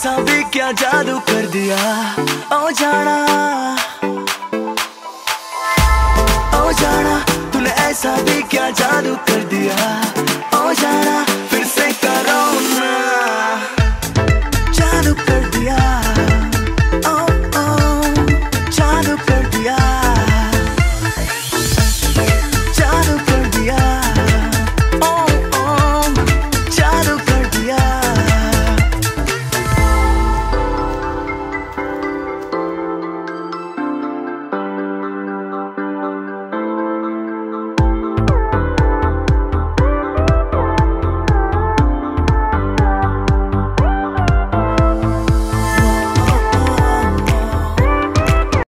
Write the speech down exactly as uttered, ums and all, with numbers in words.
ऐसा भी क्या जादू कर दिया, ओ जाना ओ जाना, तूने ऐसा भी क्या जादू कर दिया।